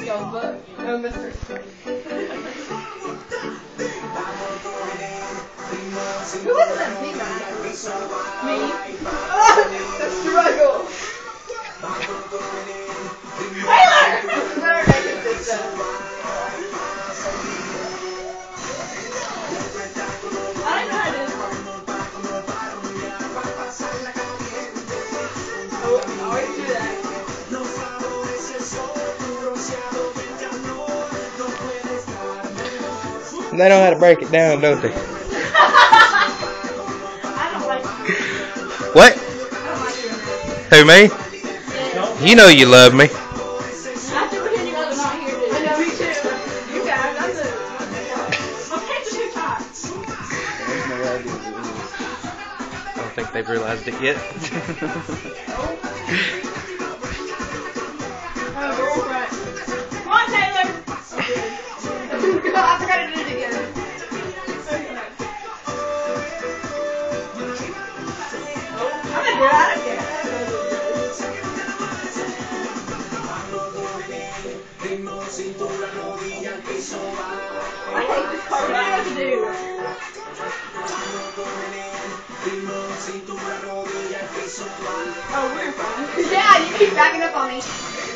y'all's book. Oh, Mr. Who was that big guy? Me? Oh, the struggle. Taylor! Better make it this time. I don't know how to do this part. Oh, I always do that. They know how to break it down, don't they? I don't like you. What? I don't like you. Who, me? Yeah. You know you love me. After pretending you guys are not here, dude. I know, me too. You guys, that's it. My pants are too tight. I don't think they've realized it yet. Oh, right. Come on, Taylor. I forgot to do it again. I'm gonna do it. I don't care. I hate this part. What do I have to do? Oh, we're fine. Yeah, you keep backing up on me.